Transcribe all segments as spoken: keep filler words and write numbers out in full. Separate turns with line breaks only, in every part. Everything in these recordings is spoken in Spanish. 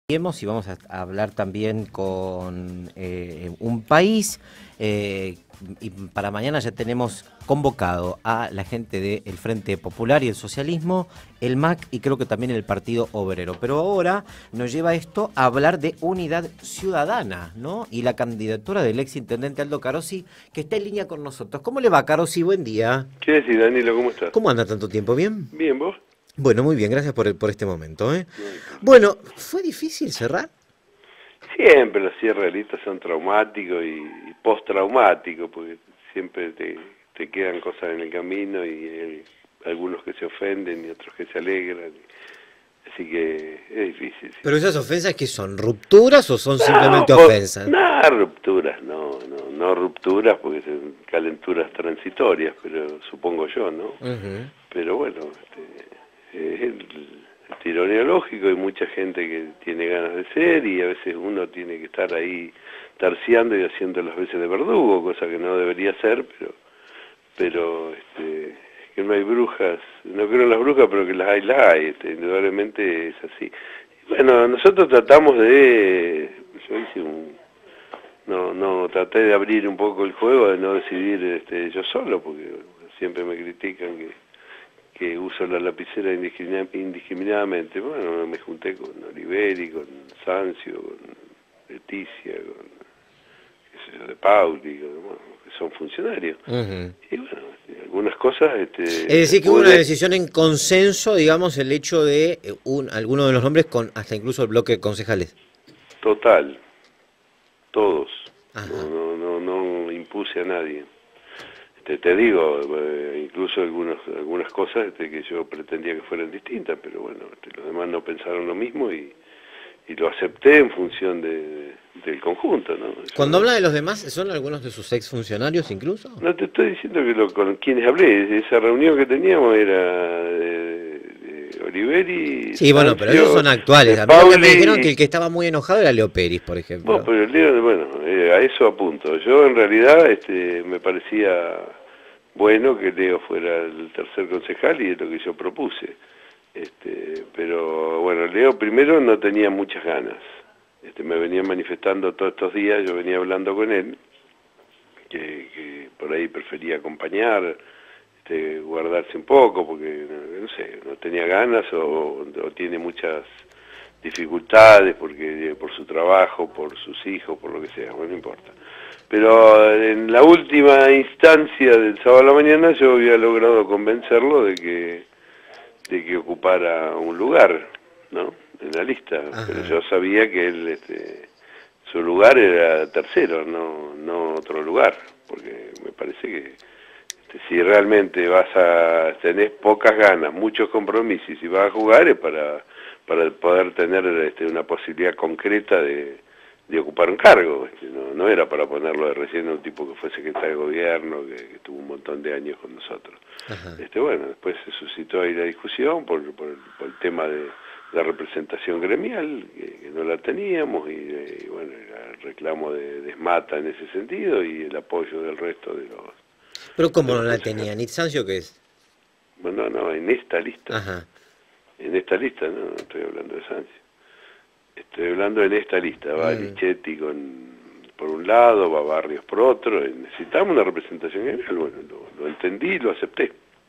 Y vamos a hablar también con eh, un país, eh, y para mañana ya tenemos convocado a la gente del Frente Popular y el Socialismo, el M A C y creo que también el Partido Obrero. Pero ahora nos lleva esto a hablar de Unidad Ciudadana, ¿no? Y la candidatura del ex intendente Aldo Carosi, que está en línea con nosotros. ¿Cómo le va, Carosi? Buen día.
¿Qué decís, Danilo? ¿Cómo estás?
¿Cómo anda tanto tiempo? ¿Bien?
Bien, ¿vos?
Bueno, muy bien, gracias por, el, por este momento, ¿eh? Bueno, ¿fue difícil cerrar?
Siempre los cierres realistas son traumáticos y, y postraumáticos, porque siempre te, te quedan cosas en el camino y hay algunos que se ofenden y otros que se alegran. Así que es difícil. Sí.
¿Pero esas ofensas qué son? ¿Rupturas o son
no,
simplemente
por,
ofensas?
No, rupturas, no, no, no rupturas porque son calenturas transitorias, pero supongo yo, ¿no? Uh-huh. Pero bueno, este, es el, el tironeo lógico, hay mucha gente que tiene ganas de ser y a veces uno tiene que estar ahí tarciando y haciendo las veces de verdugo, cosa que no debería ser, pero pero este, que no hay brujas, no creo en las brujas, pero que las hay, las hay, este, indudablemente es así. Y bueno, nosotros tratamos de, yo hice un, no, no, traté de abrir un poco el juego, de no decidir este, yo solo, porque siempre me critican que que uso la lapicera indiscriminadamente. Bueno, me junté con Oliveri, con Sancio, con Leticia, con qué sé yo, de Pauli, con, bueno, que son funcionarios. Uh-huh. Y bueno, algunas cosas... Este,
es decir, que hubo una decisión en consenso, digamos, el hecho de un, alguno de los nombres con hasta incluso el bloque de concejales.
Total, todos. No, no, no, no impuse a nadie. Te, te digo, eh, incluso algunos, algunas cosas este, que yo pretendía que fueran distintas, pero bueno, este, los demás no pensaron lo mismo y, y lo acepté en función de, de, del conjunto, ¿no? Eso
Cuando
no...
habla de los demás, ¿son algunos de sus exfuncionarios incluso?
No, te estoy diciendo que lo, con quienes hablé, esa reunión que teníamos era de, de Oliveri...
Sí, bueno, pero esos son actuales. A mí lo que me dijeron que el que estaba muy enojado era Leo Peris, por ejemplo.
Bueno, pero Leo, bueno, eh, a eso apunto. Yo en realidad este, me parecía bueno que Leo fuera el tercer concejal y es lo que yo propuse. Este, pero bueno, Leo primero no tenía muchas ganas. Este, me venía manifestando todos estos días, yo venía hablando con él, que, que por ahí prefería acompañar, este, guardarse un poco, porque no sé, no tenía ganas o, o tiene muchas dificultades porque por su trabajo, por sus hijos, por lo que sea, bueno, no importa. Pero en la última instancia del sábado a la mañana yo había logrado convencerlo de que de que ocupara un lugar, ¿no? En la lista. Ajá. Pero yo sabía que él, este, su lugar era tercero, no no otro lugar, porque me parece que este, si realmente vas a tener pocas ganas, muchos compromisos y si vas a jugar es para para poder tener este, una posibilidad concreta de, de ocupar un cargo. Este, no, no era para ponerlo de recién a un tipo que fue secretario de gobierno, que, que tuvo un montón de años con nosotros. Este, bueno, después se suscitó ahí la discusión por, por, el, por el tema de la representación gremial, que, que no la teníamos, y, y bueno, el reclamo de, de Esmata en ese sentido, y el apoyo del resto de los...
¿Pero cómo no la tenían? ¿Nitsancio qué es?
Bueno, no, en esta lista.
Ajá.
En esta lista, no, no estoy hablando de Sancio. Estoy hablando en esta lista. Va mm. Lichetti con, por un lado, va Barrios por otro. Necesitamos una representación general. Bueno, lo, lo entendí y lo acepté.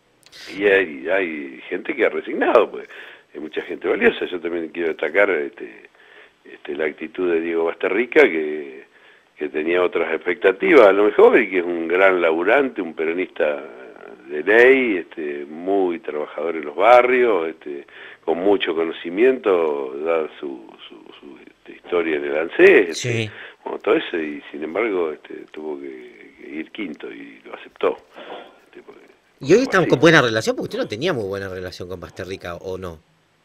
Y hay, hay gente que ha resignado, pues hay mucha gente valiosa. Yo también quiero destacar este, este, la actitud de Diego Basterrica, que, que tenía otras expectativas a lo mejor, y que es un gran laburante, un peronista de ley, este, muy trabajador en los barrios, este, con mucho conocimiento, dada su, su, su este, historia en el ANSES, este,
sí.
Bueno, todo eso, y sin embargo este, tuvo que, que ir quinto y lo aceptó. Este, porque,
¿Y hoy están con buena relación? Porque usted no tenía muy buena relación con Basterrica, ¿o no?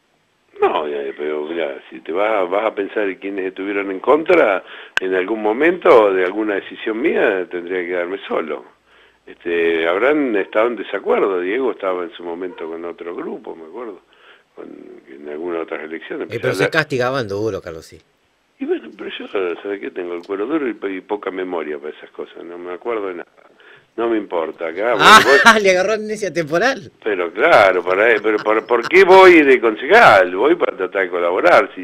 No, pero mira, si te vas, vas a pensar en quienes estuvieron en contra, en algún momento de alguna decisión mía tendría que quedarme solo. Este, habrán estado en desacuerdo. Diego estaba en su momento con otro grupo, me acuerdo, con, en algunas otras elecciones.
Eh, pero se castigaban duro, Carlos, sí.
Y bueno, pero yo, ¿sabes qué? Tengo el cuero duro y, y poca memoria para esas cosas, no me acuerdo de nada. No me importa. Acá,
ah,
bueno, voy...
le agarró amnesia temporal.
Pero claro, para, pero ¿por, ¿por qué voy de concejal? Voy para tratar de colaborar. Si,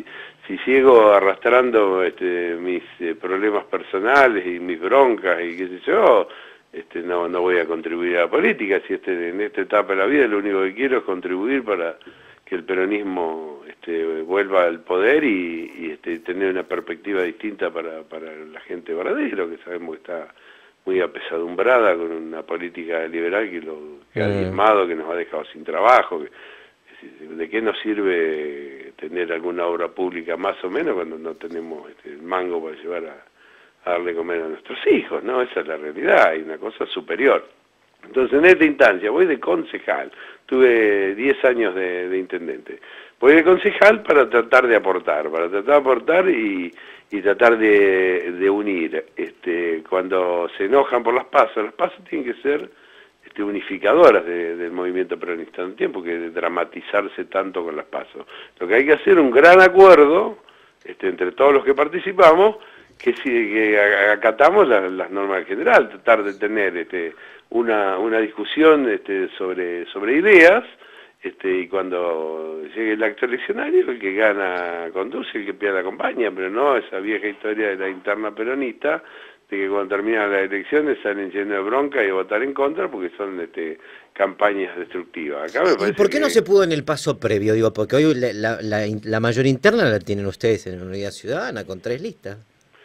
si sigo arrastrando este, mis eh, problemas personales y mis broncas y qué sé yo, este, no, no voy a contribuir a la política. Si este, en esta etapa de la vida lo único que quiero es contribuir para que el peronismo este, vuelva al poder y, y este, tener una perspectiva distinta para, para la gente de Varadero, que sabemos que está muy apesadumbrada con una política liberal que, lo, que ha diezmado, que nos ha dejado sin trabajo. Que, ¿de qué nos sirve tener alguna obra pública más o menos cuando no tenemos este, el mango para llevar a, a darle comer a nuestros hijos? No, esa es la realidad, hay una cosa superior. Entonces, en esta instancia, voy de concejal, tuve diez años de, de intendente, voy de concejal para tratar de aportar, para tratar de aportar y, y tratar de, de unir. Este, cuando se enojan por las pasos, las pasos tienen que ser este, unificadoras de, del movimiento peronista, no tiene por qué dramatizarse tanto con las pasos. Lo que hay que hacer es un gran acuerdo este, entre todos los que participamos, que si que acatamos las, las normas generales, tratar de tener este, una, una discusión este, sobre, sobre ideas, este, y cuando llegue el acto eleccionario, el que gana conduce, el que pierde acompaña, pero no esa vieja historia de la interna peronista, de que cuando terminan las elecciones salen llenos de bronca y a votar en contra porque son este, campañas destructivas. Acá me parece
¿Y por qué
que...
no se pudo en el paso previo? Digo, porque hoy la, la, la, la mayor interna la tienen ustedes en Unidad Ciudadana con tres listas.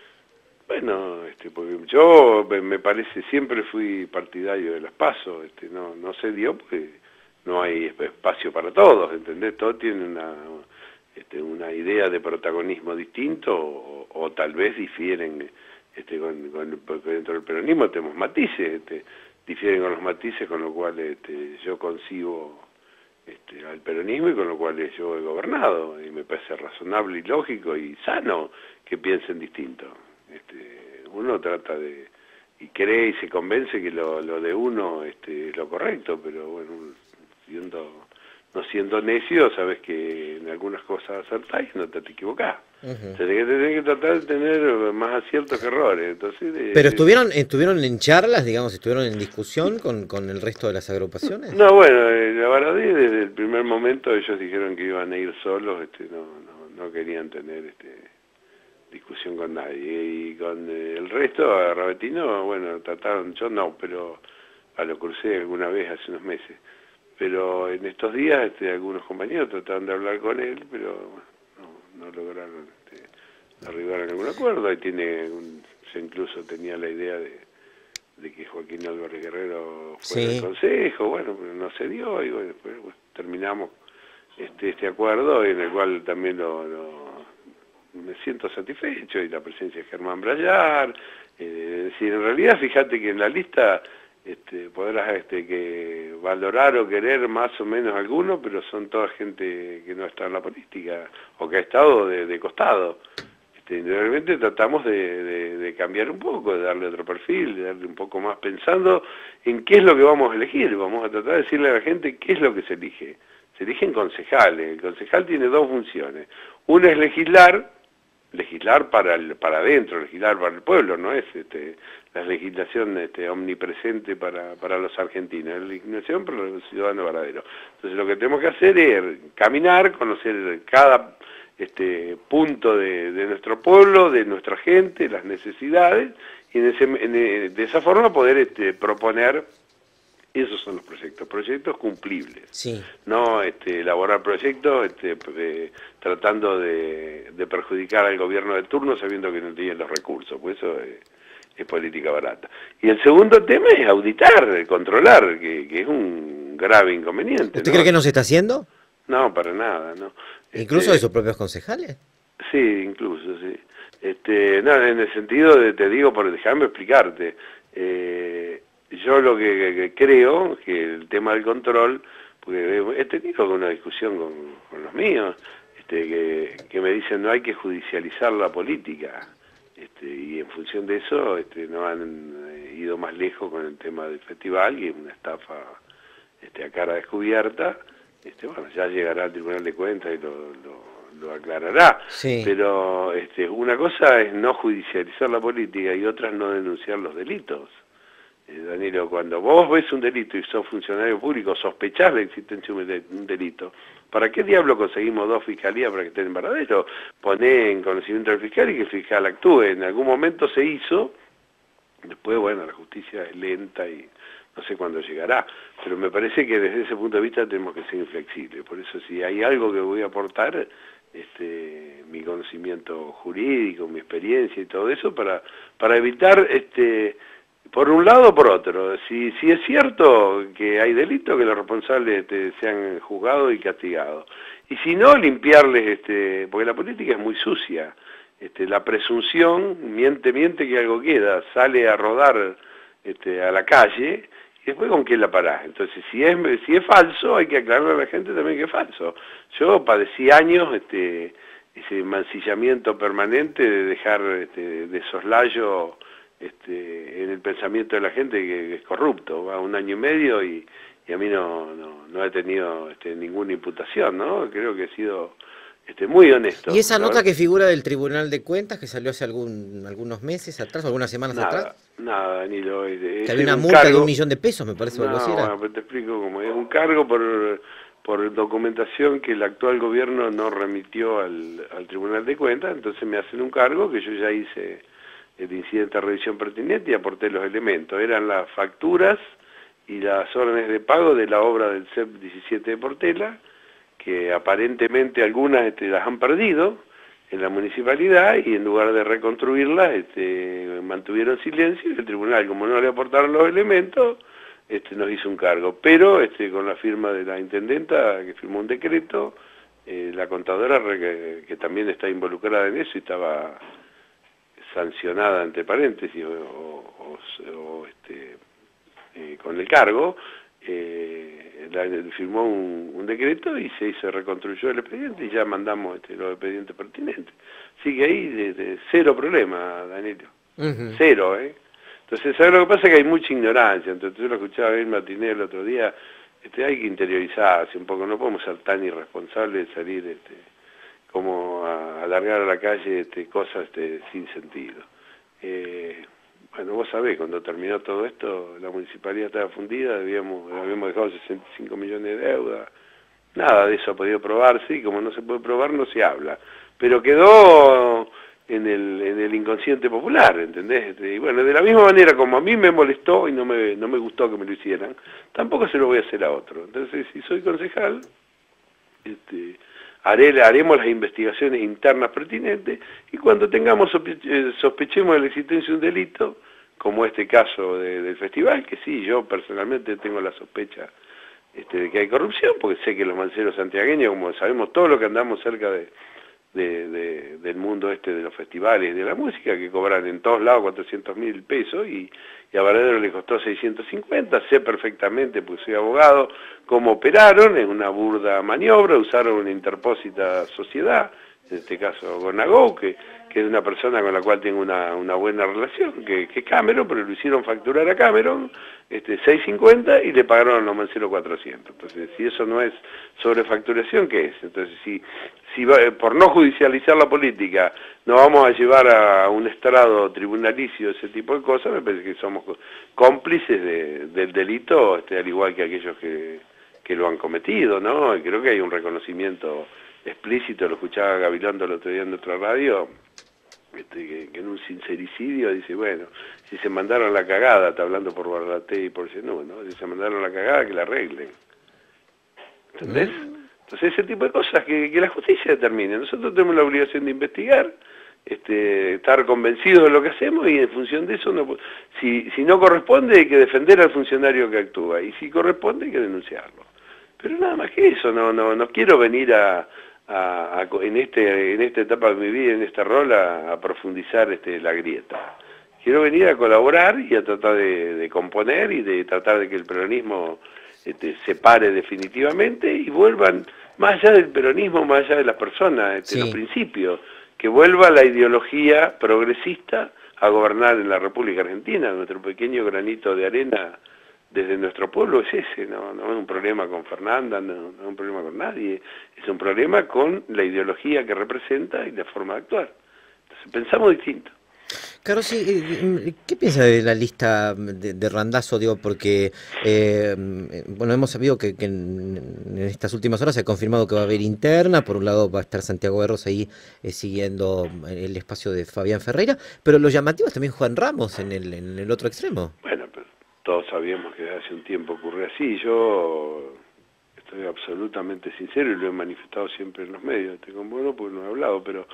Bueno, este, porque yo me parece, siempre fui partidario de las PASO, este, no, no se dio porque no hay espacio para todos, ¿entendés? Todos tienen una, este, una idea de protagonismo distinto o, o tal vez difieren este, con, con, porque dentro del peronismo tenemos matices, este, difieren con los matices, con lo cual este, yo concibo este, al peronismo y con lo cual yo he gobernado, y me parece razonable y lógico y sano que piensen distinto. Este, uno trata de, y cree y se convence que lo, lo de uno este, es lo correcto, pero bueno, siendo, no siendo necio, sabes que en algunas cosas acertás y no te, te equivocás. Uh-huh. O sea, que tenés que tratar de tener más aciertos que errores. Entonces, de,
¿Pero estuvieron estuvieron en charlas, digamos, estuvieron en discusión con, con el resto de las agrupaciones?
No, bueno, la verdad, desde el primer momento ellos dijeron que iban a ir solos, este, no, no, no querían tener... este discusión con nadie, y con eh, el resto, a Ravetino, bueno, trataron, yo no, pero a lo crucé alguna vez hace unos meses, pero en estos días este, algunos compañeros trataron de hablar con él, pero no, no lograron este, arribar a ningún acuerdo. Ahí tiene, un, se incluso tenía la idea de, de que Joaquín Álvarez Guerrero fuera sí. al consejo, bueno, pero no se dio, y bueno, después bueno, terminamos este, este acuerdo, en el cual también lo, lo me siento satisfecho, y la presencia de Germán Brayar, eh, es decir, en realidad fíjate que en la lista este, podrás este, que valorar o querer más o menos algunos, pero son toda gente que no está en la política, o que ha estado de, de costado. Este, realmente tratamos de, de, de cambiar un poco, de darle otro perfil, de darle un poco más pensando en qué es lo que vamos a elegir. Vamos a tratar de decirle a la gente qué es lo que se elige. Se eligen concejales, el concejal tiene dos funciones. Una es legislar, legislar para el, para adentro, legislar para el pueblo, no es este, la legislación este, omnipresente para, para los argentinos, es la legislación para los ciudadanos varaderos. Entonces lo que tenemos que hacer es caminar, conocer cada este, punto de, de nuestro pueblo, de nuestra gente, las necesidades, y en ese, en, de esa forma poder este, proponer. Esos son los proyectos, proyectos cumplibles.
Sí.
No este, elaborar proyectos este, eh, tratando de, de perjudicar al gobierno de turno sabiendo que no tienen los recursos, pues eso es, es política barata. Y el segundo tema es auditar, controlar, que, que es un grave inconveniente.
¿Usted
¿no?
cree que no se está haciendo?
No, para nada, no.
¿Incluso
este,
de sus propios concejales?
Sí, incluso, sí. Este, no, en el sentido de, te digo, por déjame explicarte, eh, yo lo que, que creo que el tema del control, porque he tenido una discusión con, con los míos, este, que, que me dicen no hay que judicializar la política, este, y en función de eso este, no han ido más lejos con el tema del festival, que es una estafa este, a cara descubierta. Este, bueno, ya llegará al Tribunal de Cuentas y lo, lo, lo aclarará,
sí.
Pero este, una cosa es no judicializar la política y otra es no denunciar los delitos. Danilo, cuando vos ves un delito y sos funcionario público, sospechás la existencia de un delito, ¿Para qué diablo conseguimos dos fiscalías para que estén en Varadero? Poné en conocimiento del fiscal y que el fiscal actúe. En algún momento se hizo, después, bueno, la justicia es lenta y no sé cuándo llegará, pero me parece que desde ese punto de vista tenemos que ser inflexibles. Por eso, si hay algo que voy a aportar, este, mi conocimiento jurídico, mi experiencia y todo eso, para, para evitar, este, por un lado o por otro, si, si es cierto que hay delito, que los responsables este, sean juzgados y castigados. Y si no, limpiarles, este, porque la política es muy sucia. Este, la presunción, miente, miente que algo queda, sale a rodar este, a la calle, y después con quién la parás. Entonces, si es, si es falso, hay que aclararle a la gente también que es falso. Yo padecí años este, ese mancillamiento permanente de dejar este, de soslayo este, en el pensamiento de la gente que es corrupto. Va un año y medio y, y a mí no, no, no he tenido este, ninguna imputación, ¿no? Creo que he sido este, muy honesto.
¿Y esa
¿no?
nota que figura del Tribunal de Cuentas, que salió hace algún, algunos meses atrás, o algunas semanas
nada,
atrás?
Nada, Danilo.
Que había una multa cargo de un millón de pesos, me parece, o algo así era.
No, bueno, te explico cómo es. Un cargo por, por documentación que el actual gobierno no remitió al, al Tribunal de Cuentas, entonces me hacen un cargo que yo ya hice el incidente de revisión pertinente y aporté los elementos. Eran las facturas y las órdenes de pago de la obra del C E P diecisiete de Portela, que aparentemente algunas este, las han perdido en la municipalidad y en lugar de reconstruirlas este, mantuvieron silencio y el tribunal, como no le aportaron los elementos, este, nos hizo un cargo. Pero este, con la firma de la intendenta, que firmó un decreto, eh, la contadora, que, que también está involucrada en eso y estaba sancionada, entre paréntesis, o, o, o este, eh, con el cargo, eh, la, firmó un, un decreto y se hizo, reconstruyó el expediente y ya mandamos este, los expedientes pertinentes. Así que ahí de, de cero problema, Danilo. Uh-huh. Cero, ¿eh? Entonces, ¿sabes lo que pasa? Que hay mucha ignorancia. Entonces, yo lo escuchaba bien Martínez el otro día, este, hay que interiorizarse un poco, no podemos ser tan irresponsables de salir este, como a alargar a la calle este, cosas este, sin sentido. Eh, bueno, vos sabés, cuando terminó todo esto, la municipalidad estaba fundida, habíamos, habíamos dejado sesenta y cinco millones de deuda, nada de eso ha podido probarse, y como no se puede probar, no se habla. Pero quedó en el, en el inconsciente popular, ¿entendés? Y bueno, de la misma manera como a mí me molestó y no me, no me gustó que me lo hicieran, tampoco se lo voy a hacer a otro. Entonces, si soy concejal, este... Haré, haremos las investigaciones internas pertinentes y cuando tengamos sospe sospechemos de la existencia de un delito, como este caso de, del festival, que sí, yo personalmente tengo la sospecha este, de que hay corrupción, porque sé que los manceros santiagueños, como sabemos todos los que andamos cerca de, de, de, del mundo este de los festivales y de la música, que cobran en todos lados cuatrocientos mil pesos y, y a Varadero le costó seiscientos cincuenta, sé perfectamente, porque soy abogado, cómo operaron, es una burda maniobra, usaron una interpósita sociedad, en este caso Gonagó, que, que es una persona con la cual tengo una, una buena relación, que, que es Cameron, pero lo hicieron facturar a Cameron, este, seiscientos cincuenta y le pagaron a los manceros cuatrocientos. Entonces, si eso no es sobrefacturación, ¿qué es? Entonces, si, si va, por no judicializar la política nos vamos a llevar a un estrado tribunalicio, ese tipo de cosas, me parece que somos cómplices de, del delito, este, al igual que aquellos que, que lo han cometido, ¿no? Y creo que hay un reconocimiento explícito, lo escuchaba Gabilondo el otro día en otra radio, este, que, que en un sincericidio dice, bueno, si se mandaron la cagada, está hablando por Barraté y por Zenú, ¿no? Si se mandaron la cagada, que la arreglen. ¿Entendés? Mm. Entonces ese tipo de cosas, que, que la justicia determine. Nosotros tenemos la obligación de investigar, este, estar convencidos de lo que hacemos y en función de eso, no, si, si no corresponde hay que defender al funcionario que actúa y si corresponde hay que denunciarlo. Pero nada más que eso, no, no, no quiero venir a... A, a, en, este, en esta etapa de mi vida, en este rol, a, a profundizar este, la grieta. Quiero venir a colaborar y a tratar de, de componer y de tratar de que el peronismo este, se pare definitivamente y vuelvan, más allá del peronismo, más allá de las personas, este, sí. los principios, que vuelva la ideología progresista a gobernar en la República Argentina. Nuestro pequeño granito de arena desde nuestro pueblo es ese, no, no es un problema con Fernanda, no, no es un problema con nadie, es un problema con la ideología que representa y la forma de actuar. Entonces pensamos distinto.
Claro, sí. eh, ¿Qué piensa de la lista de, de Randazzo? Digo, porque, eh, bueno, hemos sabido que, que en, en estas últimas horas se ha confirmado que va a haber interna. Por un lado va a estar Santiago Berros ahí eh, siguiendo el espacio de Fabián Ferreira, pero lo llamativo es también Juan Ramos en el, en el otro extremo.
Bueno, pero todos sabíamos que hace un tiempo ocurre así. Yo estoy absolutamente sincero y lo he manifestado siempre en los medios. Tengo bueno porque no he hablado, pero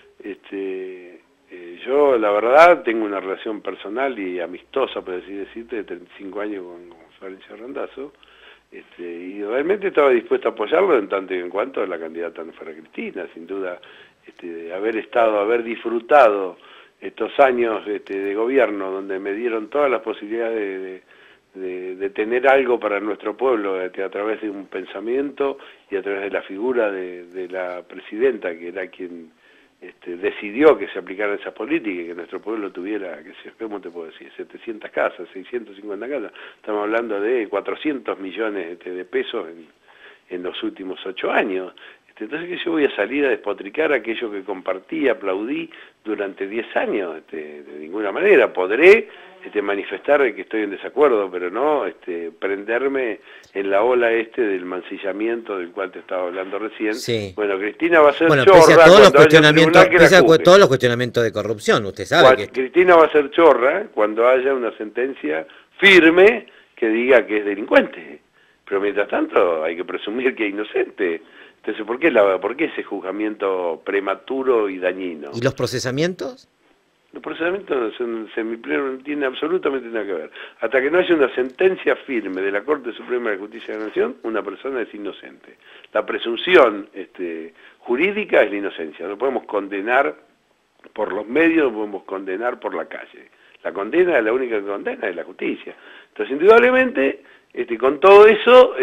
este eh, yo la verdad tengo una relación personal y amistosa, por así decirte, de treinta y cinco años con, con Florencia Randazzo, este, y realmente estaba dispuesto a apoyarlo en tanto y en cuanto la candidata no fuera Cristina. Sin duda, este, de haber estado, haber disfrutado estos años este, de gobierno donde me dieron todas las posibilidades de, de De, de tener algo para nuestro pueblo este, a través de un pensamiento y a través de la figura de, de la presidenta, que era quien este, decidió que se aplicaran esas políticas y que nuestro pueblo tuviera, que sé, ¿cómo te puedo decir? setecientas casas, seiscientas cincuenta casas. Estamos hablando de cuatrocientos millones este, de pesos en, en los últimos ocho años. Entonces, que yo voy a salir a despotricar aquello que compartí, aplaudí durante diez años. Este, de ninguna manera podré este, manifestar que estoy en desacuerdo, pero no este, prenderme en la ola este del mancillamiento del cual te estaba hablando recién.
Sí.
Bueno, Cristina va a ser
bueno,
chorra
pese a todos los
cuando haya un
cuestionamientos,
tribunal que
pese
la
a
juzgue.
todos los cuestionamientos de corrupción, usted sabe
Cuando,
que
Cristina va a ser chorra cuando haya una sentencia firme que diga que es delincuente. Pero mientras tanto hay que presumir que es inocente. Entonces, ¿por qué, la, ¿por qué ese juzgamiento prematuro y dañino?
¿Y los procesamientos?
Los procesamientos en semipleno no tienen absolutamente nada que ver. Hasta que no haya una sentencia firme de la Corte Suprema de Justicia de la Nación, una persona es inocente. La presunción este, jurídica es la inocencia. No podemos condenar por los medios, no podemos condenar por la calle. La condena, la única que condena es la justicia. Entonces, indudablemente, este, con todo eso,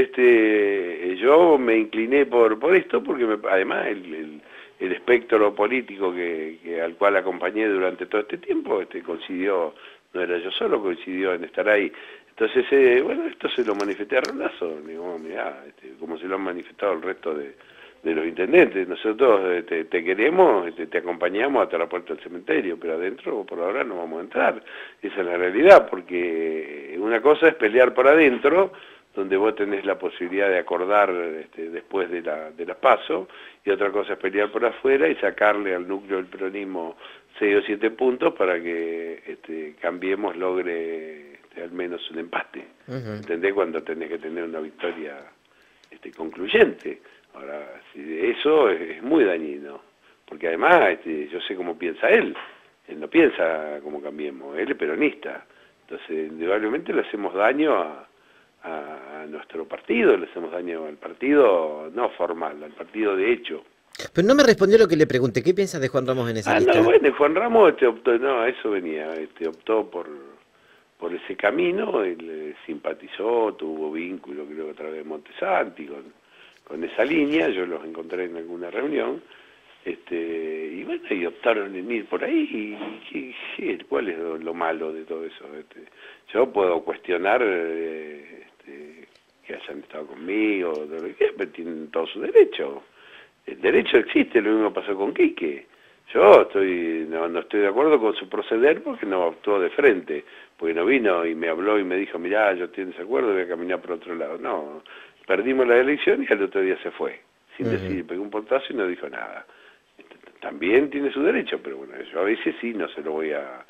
este, yo me incliné por por esto, porque me, además el, el, el espectro político que, que al cual acompañé durante todo este tiempo, este, coincidió, no era yo solo, coincidió en estar ahí. Entonces, eh, bueno, esto se lo manifesté a Randazzo, digo, mirá, este, como se lo han manifestado el resto de, de los intendentes. Nosotros eh, te, te queremos, te, te acompañamos hasta la puerta del cementerio, pero adentro por ahora no vamos a entrar. Esa es la realidad, porque una cosa es pelear por adentro, donde vos tenés la posibilidad de acordar este, después de la, de la PASO, y otra cosa es pelear por afuera y sacarle al núcleo del peronismo seis o siete puntos para que este, Cambiemos logre este, al menos un empate. Uh-huh. ¿Entendés? Cuando tenés que tener una victoria este, concluyente. Ahora, si eso es, es muy dañino, porque además este, yo sé cómo piensa él, él no piensa como Cambiemos, él es peronista, entonces indudablemente le hacemos daño a, a, a nuestro partido, le hacemos daño al partido no formal, al partido de hecho.
Pero no me respondió lo que le pregunté, ¿qué piensas de Juan Ramos en esa
ah,
lista?
No, bueno, Juan Ramos este, optó, no, a eso venía, este, optó por, por ese camino, él eh, simpatizó, tuvo vínculo creo que a través de Montesanti, con con esa línea, yo los encontré en alguna reunión, este, y bueno, y optaron en ir por ahí, y, y, y ¿cuál es lo, lo malo de todo eso? Este, yo puedo cuestionar eh, este, que hayan estado conmigo, todo lo que, pero tienen todo su derecho. El derecho existe, lo mismo pasó con Quique. Yo estoy no, no estoy de acuerdo con su proceder porque no actuó de frente, porque no vino y me habló y me dijo, mirá, yo estoy en desacuerdo, voy a caminar por otro lado. No, perdimos la elección y al otro día se fue, sin uh-huh. decir, pegó un portazo y no dijo nada. También tiene su derecho, pero bueno, yo a veces sí no se lo voy a,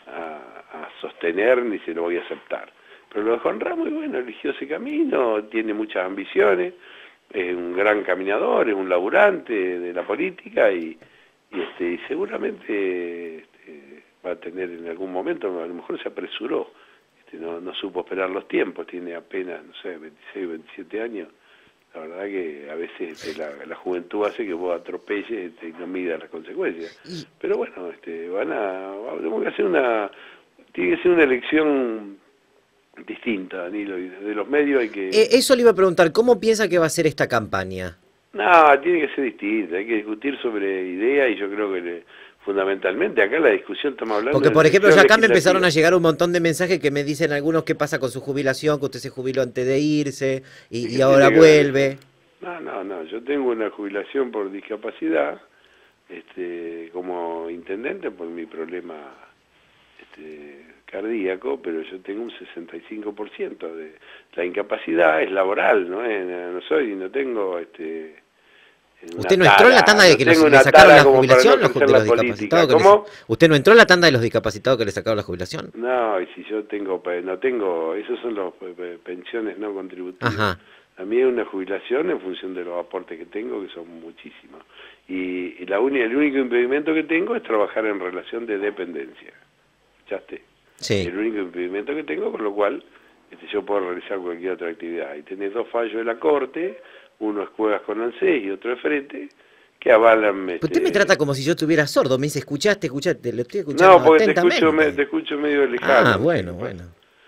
a, a sostener ni se lo voy a aceptar. Pero lo de Juan Ramos, bueno, eligió ese camino, tiene muchas ambiciones, es un gran caminador, es un laburante de la política y, y, este, y seguramente este, va a tener en algún momento, a lo mejor se apresuró. No, no supo esperar los tiempos, tiene apenas, no sé, veintiséis, veintisiete años. La verdad que a veces este, la, la juventud hace que vos atropelles este, y no midas las consecuencias. Pero bueno, este, van a, tenemos que hacer una, tiene que ser una elección distinta, Danilo, y desde los medios hay que...
Eh, eso le iba a preguntar, ¿cómo piensa que va a ser esta campaña?
No, tiene que ser distinta, hay que discutir sobre ideas y yo creo que... Le, fundamentalmente, acá la discusión estamos hablando...
Porque, por ejemplo, ya acá me empezaron a llegar un montón de mensajes que me dicen algunos qué pasa con su jubilación, que usted se jubiló antes de irse y, y ahora vuelve.
No, no, no, yo tengo una jubilación por discapacidad, este, como intendente por mi problema este, cardíaco, pero yo tengo un sesenta y cinco por ciento de la incapacidad es laboral, no es, no soy, no tengo este
¿Usted no entró en la tanda de que
no
los, le sacaron la jubilación no los, de los discapacitados?
¿Cómo?
Les, ¿Usted no entró en la tanda de los discapacitados que le sacaron la jubilación?
No, y si yo tengo, no tengo, esos son los pensiones no contributivas.
Ajá.
A mí es una jubilación en función de los aportes que tengo, que son muchísimos. Y, y la única, el único impedimento que tengo es trabajar en relación de dependencia. ¿Escuchaste?
Sí.
El único impedimento que tengo, con lo cual este, yo puedo realizar cualquier otra actividad. Y tenés dos fallos de la Corte, uno es Cuevas con ANSES y otro es Frete, que avalan... Este...
Usted me trata como si yo estuviera sordo, me dice, escuchaste, escuchaste, lo estoy escuchando
No, porque te
atentamente.
escucho, me, te escucho medio lejano.
Ah, bueno, bueno.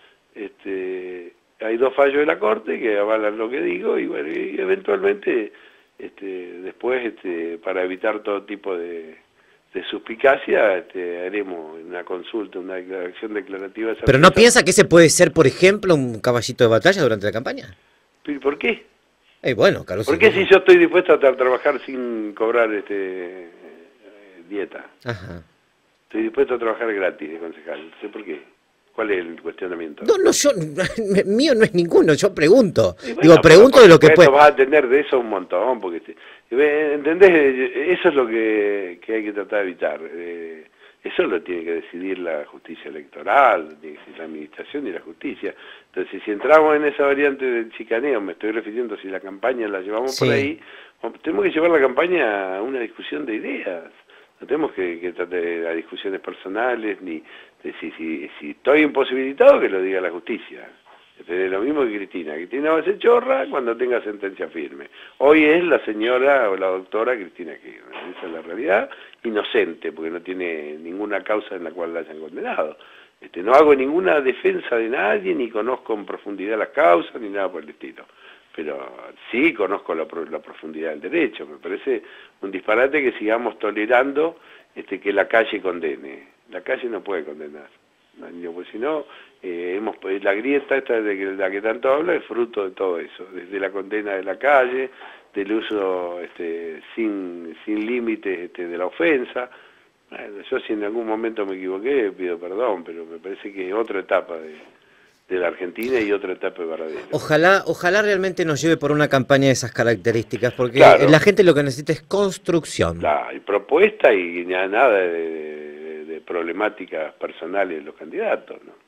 Este, hay dos fallos de la Corte que avalan lo que digo y bueno, y eventualmente, este, después, este, para evitar todo tipo de... de suspicacia, este, haremos una consulta, una declaración declarativa. De
¿Pero no piensa que ese puede ser, por ejemplo, un caballito de batalla durante la campaña?
¿Y por qué?
Eh, bueno, Carlos.
¿Por qué si yo estoy dispuesto a tra trabajar sin cobrar este eh, dieta?
Ajá.
Estoy dispuesto a trabajar gratis de concejal. No sé por qué. ¿Cuál es el cuestionamiento?
No, no, yo, mío no es ninguno, yo pregunto.
Bueno,
Digo, pregunto de lo que puede...
vas a tener de eso un montón, porque, te, ¿entendés? Eso es lo que, que hay que tratar de evitar. Eh, eso lo tiene que decidir la justicia electoral, tiene que decidir la administración y la justicia. Entonces, si entramos en esa variante del chicaneo, me estoy refiriendo si la campaña la llevamos sí. por ahí, tenemos que llevar la campaña a una discusión de ideas. No tenemos que, que tratar de discusiones personales, ni de si, si, si estoy imposibilitado, que lo diga la justicia. Es lo mismo que Cristina. Cristina va a ser chorra cuando tenga sentencia firme. Hoy es la señora o la doctora Cristina Kirchner. Esa es la realidad, inocente, porque no tiene ninguna causa en la cual la hayan condenado. Este, no hago ninguna defensa de nadie, ni conozco en profundidad las causas, ni nada por el estilo. Pero sí conozco la, la profundidad del derecho. Me parece un disparate que sigamos tolerando este, que la calle condene. La calle no puede condenar. Porque si no, eh, hemos, la grieta esta de que, la que tanto habla es fruto de todo eso. Desde la condena de la calle, del uso este, sin, sin límites este, de la ofensa. Bueno, yo si en algún momento me equivoqué, pido perdón, pero me parece que es otra etapa de... de la Argentina y otra etapa de Baradero.
Ojalá, ojalá realmente nos lleve por una campaña de esas características, porque
claro.
la gente lo que necesita es construcción.
Claro, y propuesta y nada de, de, de problemáticas personales de los candidatos, ¿no?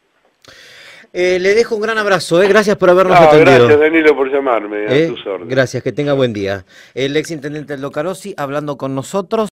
Eh, le dejo un gran abrazo, ¿eh? Gracias por habernos
no,
atendido.
Gracias, Danilo, por llamarme,
¿Eh?
a tus órdenes.
Gracias, que tenga buen día. El exintendente Aldo Carossi hablando con nosotros.